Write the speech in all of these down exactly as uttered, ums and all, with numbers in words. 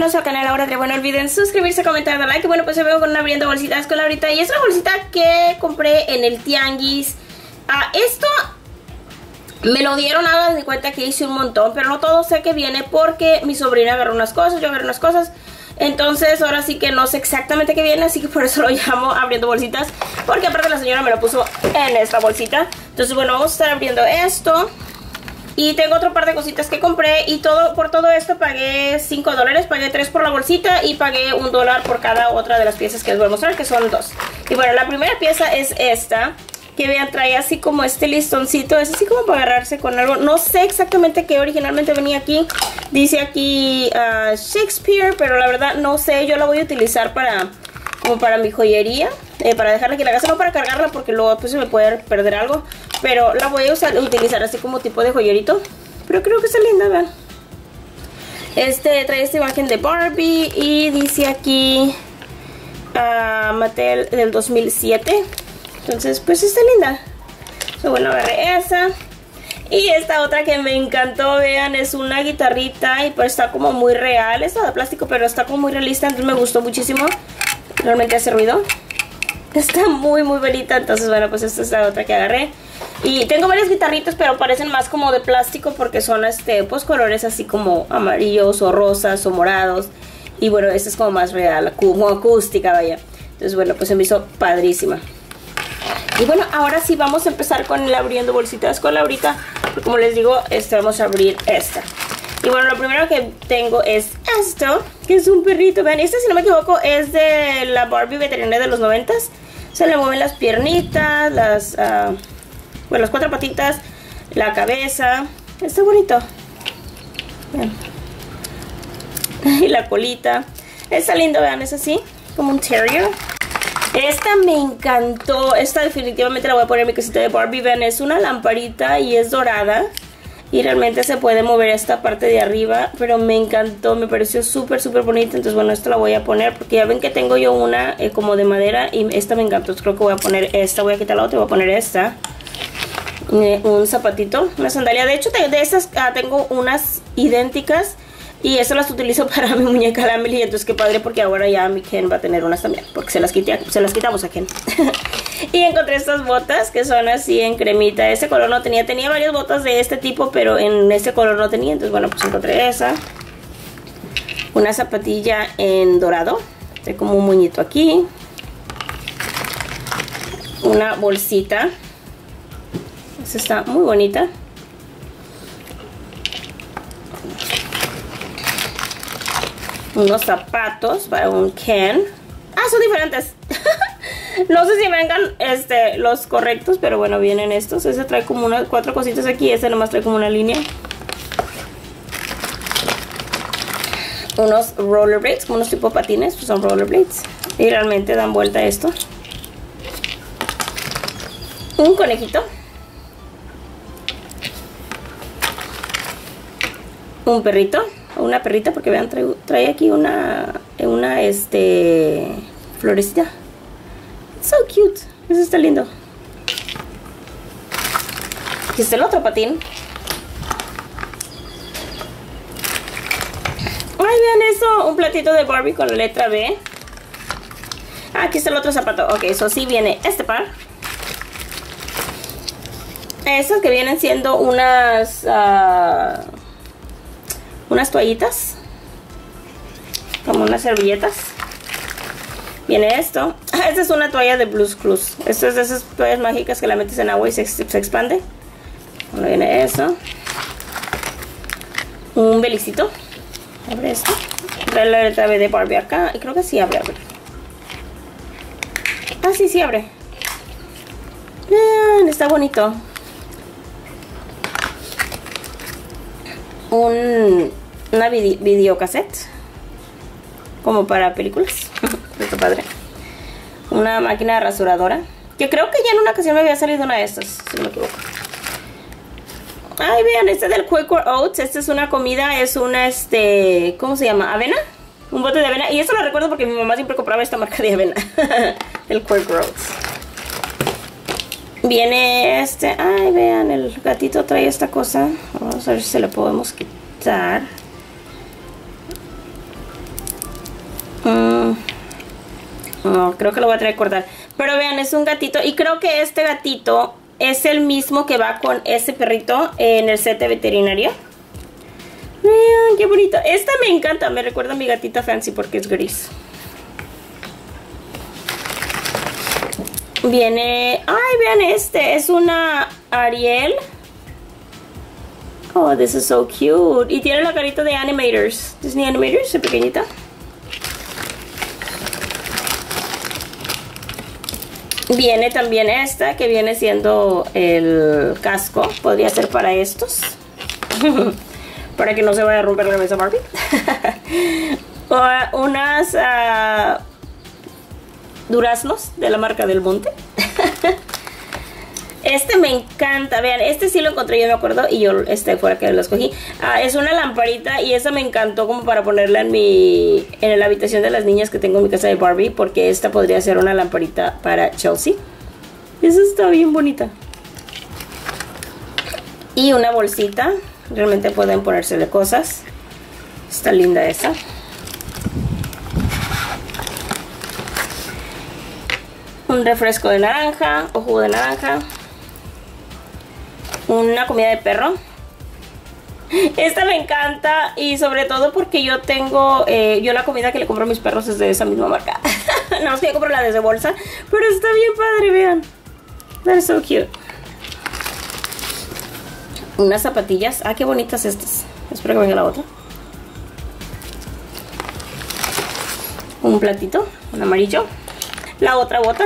Bienvenidos al canal Laura. Bueno, no olviden suscribirse, comentar, dar like. Y bueno, pues se veo con una abriendo bolsitas con Laurita. Y es una bolsita que compré en el tianguis. Ah, esto me lo dieron, nada de cuenta que hice un montón, pero no todo sé que viene porque mi sobrina agarró unas cosas, yo agarré unas cosas. Entonces ahora sí que no sé exactamente qué viene, así que por eso lo llamo abriendo bolsitas, porque aparte la señora me lo puso en esta bolsita. Entonces bueno, vamos a estar abriendo esto. Y tengo otro par de cositas que compré. Y todo por todo esto pagué cinco dólares. Pagué tres por la bolsita y pagué un dólar por cada otra de las piezas que les voy a mostrar, que son dos. Y bueno, la primera pieza es esta, que vean, trae así como este listoncito. Es así como para agarrarse con algo. No sé exactamente qué originalmente venía aquí. Dice aquí uh, Shakespeare, pero la verdad no sé. Yo la voy a utilizar para como para mi joyería, eh, para dejarla aquí en la casa, no para cargarla porque luego pues se me puede perder algo. Pero la voy a usar, utilizar así como tipo de joyerito. Pero creo que está linda, vean. Este trae esta imagen de Barbie y dice aquí uh, Mattel del dos mil siete. Entonces pues está linda. So, bueno, agarré esa. Y esta otra que me encantó, vean, es una guitarrita y pues está como muy real. Está de plástico, pero está como muy realista, entonces me gustó muchísimo. Realmente hace ruido. Está muy muy bonita, entonces bueno, pues esta es la otra que agarré. Y tengo varias guitarritas, pero parecen más como de plástico porque son este pues colores así como amarillos o rosas o morados. Y bueno, esta es como más real, como acústica, vaya. Entonces bueno, pues se me hizo padrísima. Y bueno, ahora sí vamos a empezar con el abriendo bolsitas con Laurita. Como les digo, este, vamos a abrir esta. Y bueno, lo primero que tengo es esto, que es un perrito. Vean, este si no me equivoco es de la Barbie veterinaria de los noventas. Se le mueven las piernitas, las, uh, bueno, las cuatro patitas, la cabeza. Está bonito. Vean. Y la colita. Está lindo, vean, es así, como un terrier. Esta me encantó. Esta definitivamente la voy a poner en mi casita de Barbie. Vean, es una lamparita y es dorada. Y realmente se puede mover esta parte de arriba. Pero me encantó, me pareció súper súper bonita. Entonces bueno, esta la voy a poner porque ya ven que tengo yo una eh, como de madera. Y esta me encantó, entonces creo que voy a poner esta. Voy a quitar la otra y voy a poner esta. eh, Un zapatito, una sandalia. De hecho de estas ah, tengo unas idénticas. Y eso las utilizo para mi muñeca la Emily. Entonces qué padre porque ahora ya mi Ken va a tener unas también, porque se las, quité, se las quitamos a Ken. Y encontré estas botas que son así en cremita. Este color no tenía, tenía varias botas de este tipo, pero en este color no tenía. Entonces bueno, pues encontré esa. Una zapatilla en dorado, hay como un moñito aquí. Una bolsita. Esta está muy bonita. Unos zapatos para un Ken. Ah, son diferentes. No sé si vengan este, los correctos, pero bueno, vienen estos. Ese trae como unas cuatro cositas aquí. Este nomás trae como una línea. Unos rollerblades, como unos tipo patines, pues son rollerblades. Y realmente dan vuelta a esto. Un conejito. Un perrito. Una perrita, porque vean, trae, trae aquí una, una, este, florecita. So cute. Eso está lindo. Aquí está el otro patín. Ay, vean eso. Un platito de Barbie con la letra B. Ah, aquí está el otro zapato. Ok, eso sí viene este par. Estos que vienen siendo unas... Uh, unas toallitas, como unas servilletas. Viene esto. Esta es una toalla de Blue's Clues. Esta es de esas toallas mágicas que la metes en agua y se, se expande. Bueno, viene eso. Un belicito. Abre esto. Trae la letra B de Barbie acá. Y creo que sí abre, abre. Ah, sí, sí abre. Bien, está bonito. Un... una video, videocassette como para películas. Está padre. Una máquina rasuradora, que creo que ya en una ocasión me había salido una de estas, si no me equivoco. Ay, vean, este es del Quaker Oats. Esta es una comida, es una, este, ¿cómo se llama? ¿Avena? Un bote de avena. Y eso lo recuerdo porque mi mamá siempre compraba esta marca de avena. El Quaker Oats. Viene este, ay, vean, el gatito trae esta cosa. Vamos a ver si se la podemos quitar. No, creo que lo voy a tener que cortar. Pero vean, es un gatito. Y creo que este gatito es el mismo que va con ese perrito en el set de veterinaria. Vean, qué bonito. Esta me encanta. Me recuerda a mi gatita Fancy porque es gris. Viene... Ay, vean este. Es una Ariel. Oh, this is so cute. Y tiene la carita de Animators. Disney Animators, es pequeñita. Viene también esta, que viene siendo el casco. Podría ser para estos. Para que no se vaya a romper la mesa Barbie. O unas uh, duraznos de la marca Del Monte. Este me encanta, vean, este sí lo encontré, yo me acuerdo, y yo este fue el que lo escogí. Ah, es una lamparita y esa me encantó como para ponerla en mi en la habitación de las niñas que tengo en mi casa de Barbie, porque esta podría ser una lamparita para Chelsea. Esa está bien bonita. Y una bolsita, realmente pueden ponérsele cosas. Está linda esa. Un refresco de naranja o jugo de naranja. Una comida de perro. Esta me encanta y sobre todo porque yo tengo, eh, yo la comida que le compro a mis perros es de esa misma marca. No, es que yo compro la de bolsa, pero está bien padre, vean. They're so cute. Unas zapatillas. Ah, qué bonitas estas. Espero que venga la otra. Un platito, un amarillo. La otra bota.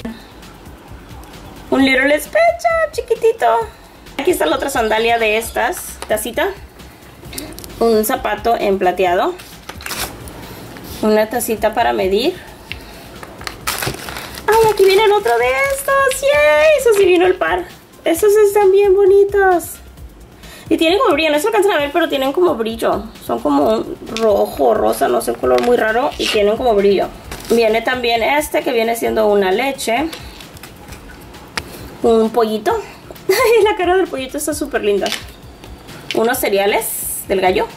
Un Little Special chiquitito. Aquí está la otra sandalia de estas. Tacita. Un zapato en plateado. Una tacita para medir. ¡Ay, aquí viene el otro de estos! ¡Yay! Eso sí vino el par. Estos están bien bonitos. Y tienen como brillo. No se alcanzan a ver, pero tienen como brillo. Son como un rojo, rosa, no sé, un color muy raro. Y tienen como brillo. Viene también este que viene siendo una leche. Un pollito. Ay, la cara del pollito está súper linda. Unos cereales del gallo.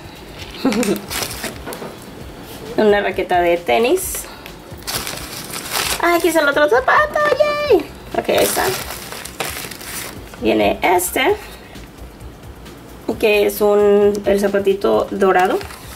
Una raqueta de tenis. Ah, aquí está el otro zapato. ¡Yay! Ok, ahí está. Viene este, que es un el zapatito dorado.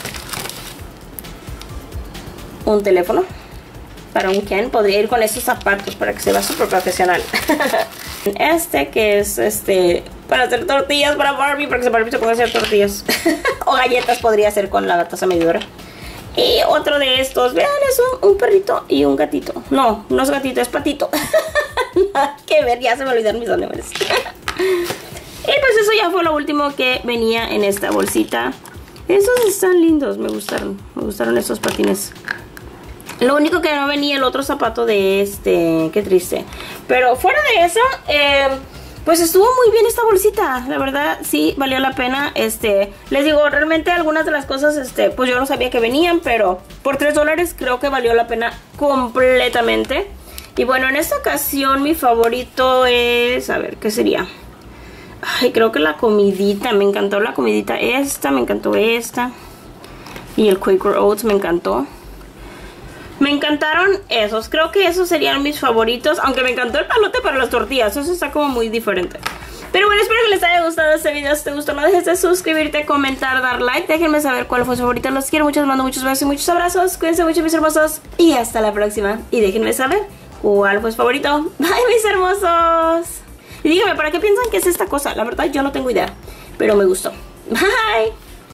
Un teléfono para un Ken. Podría ir con esos zapatos para que se vea súper profesional. Este que es este para hacer tortillas para Barbie, para que Barbie se pueda hacer tortillas. O galletas podría hacer con la taza medidora. Y otro de estos, vean, es un, un perrito y un gatito. No, no es gatito, es patito. Nada que ver, ya se me olvidaron mis nombres. Y pues eso ya fue lo último que venía en esta bolsita. Estos están lindos, me gustaron. Me gustaron estos patines. Lo único que no venía el otro zapato de este. Qué triste. Pero fuera de eso, eh, pues estuvo muy bien esta bolsita. La verdad, sí, valió la pena. Este, les digo, realmente algunas de las cosas, este, pues yo no sabía que venían, pero por tres dólares creo que valió la pena completamente. Y bueno, en esta ocasión mi favorito es, a ver, ¿qué sería? Ay, creo que la comidita, me encantó la comidita esta, me encantó esta. Y el Quaker Oats me encantó. Me encantaron esos, creo que esos serían mis favoritos. Aunque me encantó el palote para las tortillas, eso está como muy diferente. Pero bueno, espero que les haya gustado este video. Si te gustó, no dejes de suscribirte, comentar, dar like. Déjenme saber cuál fue su favorita. Los quiero mucho, les mando muchos besos y muchos abrazos. Cuídense mucho, mis hermosos, y hasta la próxima. Y déjenme saber cuál fue su favorito. Bye, mis hermosos. Y díganme, ¿para qué piensan que es esta cosa? La verdad yo no tengo idea, pero me gustó. Bye.